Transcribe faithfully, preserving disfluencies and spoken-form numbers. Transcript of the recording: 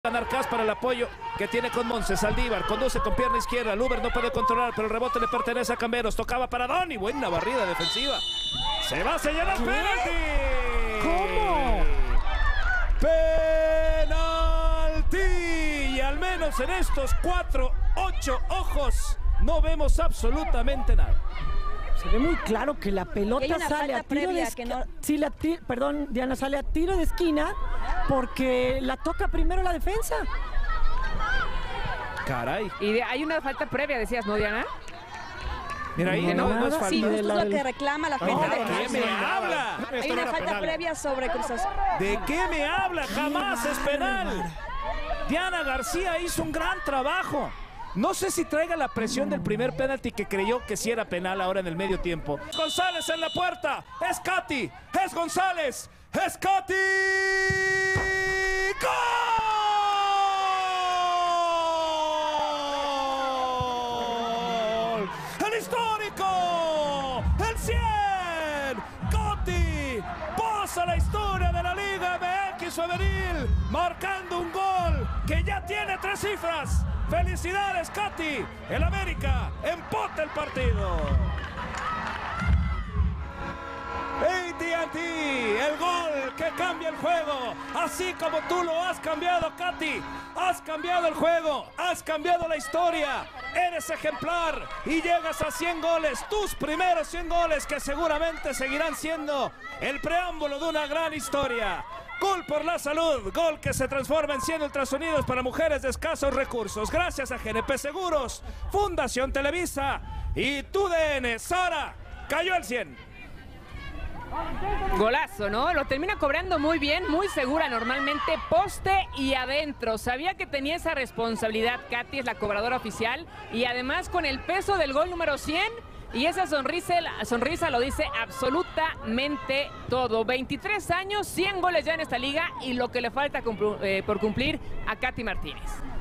Narcás para el apoyo que tiene con Monse. Saldívar conduce con pierna izquierda. Luber no puede controlar, pero el rebote le pertenece a Camberos. Tocaba para Doni. Buena barrida defensiva. Se va a señalar penalti. ¿Cómo? Penalti. Y al menos en estos cuatro, ocho ojos no vemos absolutamente nada. Se ve muy claro que la pelota sale a tiro de esquina. No... Sí, la ti... Perdón, Diana, sale a tiro de esquina porque la toca primero la defensa. Caray. Y de, hay una falta previa, decías, ¿no, Diana? Mira ahí, no, no, no es falta. Sí, justo la... lo que reclama la gente. No, de ¿de qué me habla? Hay una falta penal. previa sobre Cruz Azul. ¿De qué me habla? Jamás es penal. Diana García hizo un gran trabajo. No sé si traiga la presión del primer penalti que creyó que sí era penal ahora en el medio tiempo. González en la puerta. Es Katy. Es González. Es Katy. ¡Gol! ¡El histórico! ¡El cien! ¡Katy! Pasa la historia de la Liga M X Femenil marcando un gol que ya tiene tres cifras. ¡Felicidades, Katy! El América empata el partido. A T and T, el gol que cambia el juego. Así como tú lo has cambiado, Katy. Has cambiado el juego, has cambiado la historia. Eres ejemplar y llegas a cien goles. Tus primeros cien goles que seguramente seguirán siendo el preámbulo de una gran historia. Gol por la salud, gol que se transforma en cien ultrasonidos para mujeres de escasos recursos. Gracias a G N P Seguros, Fundación Televisa y tu D N. Sara, cayó el cien. Golazo, ¿no? Lo termina cobrando muy bien, muy segura normalmente, poste y adentro. Sabía que tenía esa responsabilidad, Katy es la cobradora oficial y además con el peso del gol número cien y esa sonrisa, la sonrisa lo dice absolutamente todo. veintitrés años, cien goles ya en esta liga y lo que le falta eh, por cumplir a Katy Martínez.